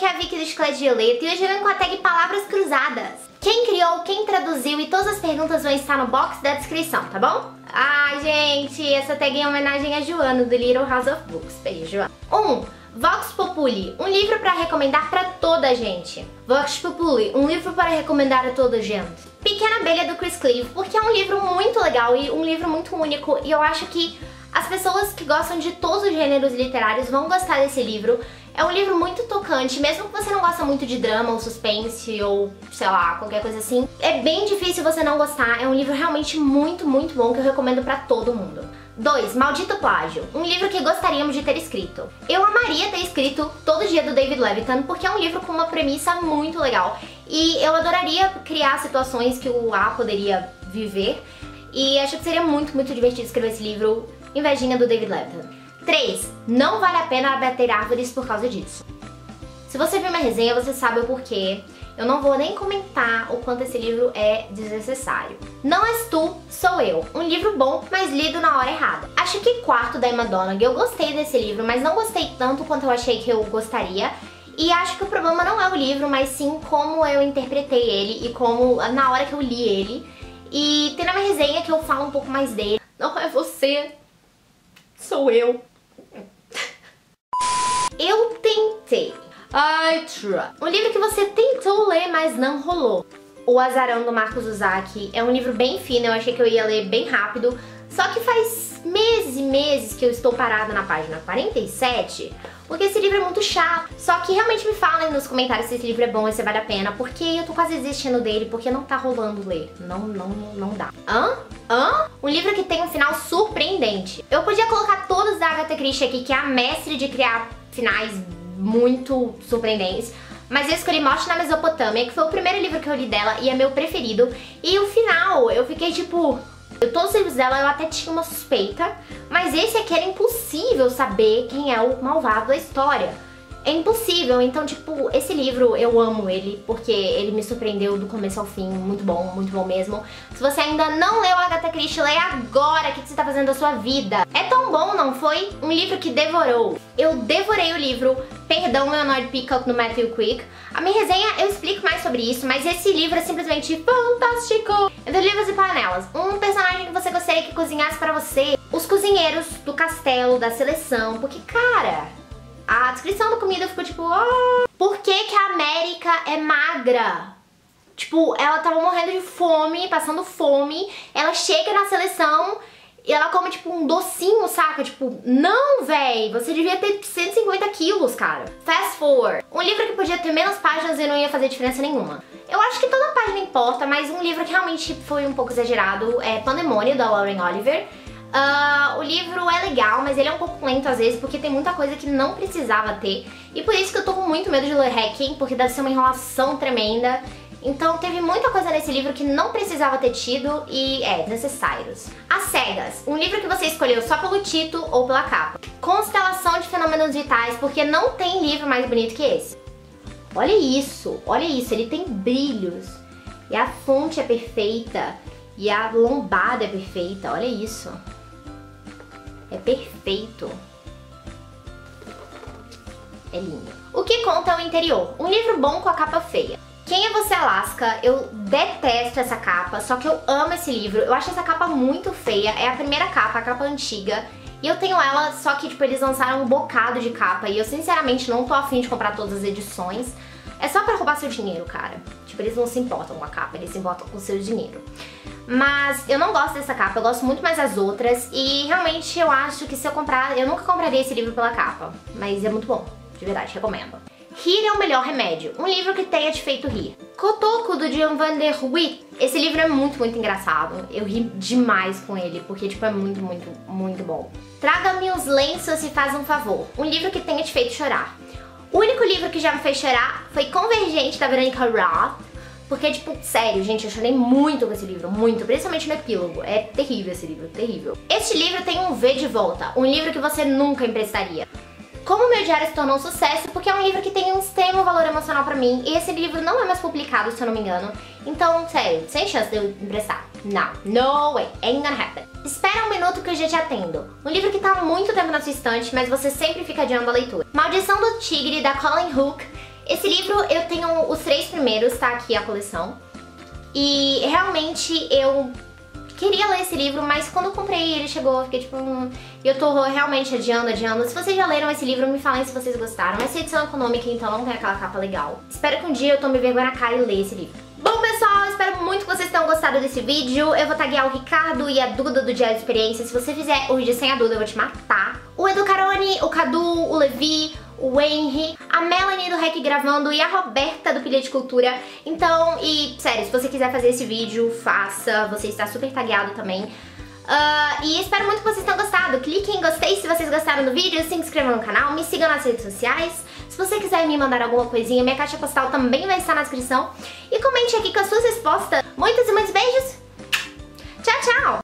aqui é a Vicky do Chiclete Violeta e hoje eu venho com a tag Palavras Cruzadas. Quem criou, quem traduziu e todas as perguntas vão estar no box da descrição, tá bom? Ai, gente, essa tag é em homenagem a Joana do Little House of Books. Beijo, Joana. 1. Vox Populi, um livro para recomendar para toda a gente. Vox Populi, um livro para recomendar a toda a gente. Pequena Abelha do Chris Cleave, porque é um livro muito legal e um livro muito único e eu acho que as pessoas que gostam de todos os gêneros literários vão gostar desse livro. É um livro muito tocante, mesmo que você não gosta muito de drama ou suspense ou, sei lá, qualquer coisa assim. É bem difícil você não gostar, é um livro realmente muito, muito bom que eu recomendo pra todo mundo. 2. Maldito Plágio, um livro que gostaríamos de ter escrito. Eu amaria ter escrito Todo Dia do David Levitan, porque é um livro com uma premissa muito legal. E eu adoraria criar situações que o A poderia viver. E acho que seria muito, muito divertido escrever esse livro, Invejinha do David Levitan. 3. Não vale a pena abater árvores por causa disso. Se você viu minha resenha, você sabe o porquê. Eu não vou nem comentar o quanto esse livro é desnecessário. Não És Tu, Sou Eu. Um livro bom, mas lido na hora errada. Acho que Quarto, da Emma Donoghue. Eu gostei desse livro, mas não gostei tanto quanto eu achei que eu gostaria. E acho que o problema não é o livro, mas sim como eu interpretei ele e como na hora que eu li ele. E tem na minha resenha que eu falo um pouco mais dele. Não é você, sou eu. Eu tentei. I tried. Um livro que você tentou ler, mas não rolou. O Azarão, do Marcos Uzaki. É um livro bem fino, eu achei que eu ia ler bem rápido. Só que faz meses e meses que eu estou parada na página 47, porque esse livro é muito chato. Só que realmente me falem nos comentários se esse livro é bom e se vale a pena, porque eu tô quase desistindo dele, porque não tá rolando ler. Não dá. Um livro que tem um final surpreendente. Eu podia colocar todos da Agatha Christie aqui, que é a mestre de criar finais muito surpreendentes. Mas eu escolhi Morte na Mesopotâmia, que foi o primeiro livro que eu li dela e é meu preferido. E o final, eu fiquei tipo... Todos os livros dela eu até tinha uma suspeita, mas esse aqui era impossível saber quem é o malvado da história. É impossível, então tipo, esse livro eu amo ele, porque ele me surpreendeu do começo ao fim, muito bom mesmo. Se você ainda não leu Agatha Christie, leia agora, o que você tá fazendo da sua vida? É tão bom, não foi? Um livro que devorou. Eu devorei o livro Perdão, Meu Annoyed Peacock, do Matthew Quick. A minha resenha eu explico mais sobre isso, mas esse livro é simplesmente fantástico. Entre Livros e Panelas, um personagem que você gostaria que cozinhasse pra você. Os cozinheiros do castelo, da seleção, porque cara... A descrição da comida ficou tipo... Oh, por que que a América é magra? Tipo, ela tava morrendo de fome, passando fome. Ela chega na seleção e ela come tipo um docinho, saca? Tipo, não, véi, você devia ter 150 quilos, cara. Fast Forward. Um livro que podia ter menos páginas e não ia fazer diferença nenhuma. Eu acho que toda página importa, mas um livro que realmente foi um pouco exagerado é Pandemônio, da Lauren Oliver. O livro é legal, mas ele é um pouco lento às vezes, porque tem muita coisa que não precisava ter. E por isso que eu tô com muito medo de ler Hacking, porque deve ser uma enrolação tremenda. Então teve muita coisa nesse livro que não precisava ter tido e desnecessários. As Cegas, um livro que você escolheu só pelo título ou pela capa. Constelação de Fenômenos Vitais, porque não tem livro mais bonito que esse. Olha isso, ele tem brilhos. E a fonte é perfeita, e a lombada é perfeita, olha isso. É perfeito. É lindo. O que conta é o interior. Um livro bom com a capa feia. Quem é Você, Alaska? Eu detesto essa capa, só que eu amo esse livro. Eu acho essa capa muito feia. É a primeira capa, a capa antiga. E eu tenho ela, só que tipo, eles lançaram um bocado de capa. E eu sinceramente não tô afim de comprar todas as edições. É só pra roubar seu dinheiro, cara. Tipo, eles não se importam com a capa, eles se importam com o seu dinheiro. Mas eu não gosto dessa capa, eu gosto muito mais das outras. E realmente eu acho que se eu comprar, eu nunca compraria esse livro pela capa. Mas é muito bom, de verdade, recomendo. Rir é o Melhor Remédio, um livro que tenha te feito rir. Kotoko, do Jan van der Wijk. Esse livro é muito, muito engraçado. Eu ri demais com ele, porque tipo, é muito, muito, muito bom. Traga-me os lenços e faz um favor. Um livro que tenha te feito chorar. O único livro que já me fez chorar foi Convergente, da Veronica Roth. Porque, tipo, sério, gente, eu chorei muito com esse livro, muito, principalmente no epílogo. É terrível esse livro, terrível. Este livro tem um V de volta, um livro que você nunca emprestaria. Como Meu Diário se tornou um sucesso, porque é um livro que tem um extremo valor emocional pra mim, e esse livro não é mais publicado, se eu não me engano. Então, sério, sem chance de eu emprestar. Não, no way, ain't gonna happen. Espera um minuto que eu já te atendo. Um livro que tá há muito tempo na sua estante, mas você sempre fica adiando a leitura. Maldição do Tigre, da Colleen Hooke. Esse livro eu tenho os 3 primeiros, tá aqui a coleção. E realmente eu queria ler esse livro, mas quando eu comprei ele chegou, eu fiquei tipo... eu tô realmente adiando. Se vocês já leram esse livro, me falem se vocês gostaram. Essa edição econômica, então não tem aquela capa legal. Espero que um dia eu tome vergonha na cara e leia esse livro. Bom, pessoal, espero muito que vocês tenham gostado desse vídeo. Eu vou taguear o Ricardo e a Duda do Diário de Experiência. Se você fizer o vídeo sem a Duda, eu vou te matar. O Edu Carone, o Cadu, o Levi, o Henry, a Melanie do Rec Gravando e a Roberta do Pilha de Cultura. Então, e sério, se você quiser fazer esse vídeo, faça. Você está super tagueado também. E espero muito que vocês tenham gostado. Cliquem em gostei se vocês gostaram do vídeo, se inscrevam no canal, me sigam nas redes sociais. Se você quiser me mandar alguma coisinha, minha caixa postal também vai estar na descrição. E comente aqui com as suas respostas. Muitos e muitos beijos. Tchau, tchau!